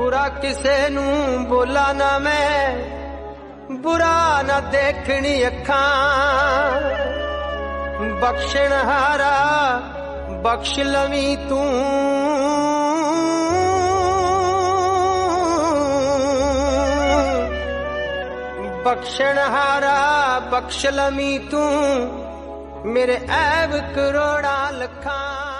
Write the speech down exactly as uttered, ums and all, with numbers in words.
बुरा किसे नू बोला ना मैं, बुरा ना देखनी अखां। बख्शण हारा बख्श लवी तू, बख्शण हारा बख्श लवी तू, मेरे ऐब करोड़ा लखां।